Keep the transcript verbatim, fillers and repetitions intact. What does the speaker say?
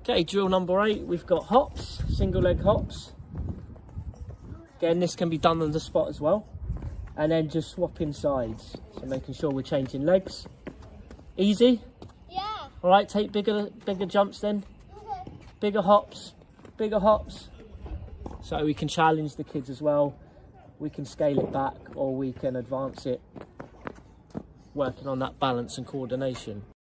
Okay, drill number eight, we've got hops, single leg hops. Again, this can be done on the spot as well. And then just swapping sides. So making sure we're changing legs. Easy? Yeah. All right, take bigger, bigger jumps then. Okay. Bigger hops, bigger hops. So we can challenge the kids as well. We can scale it back or we can advance it, working on that balance and coordination.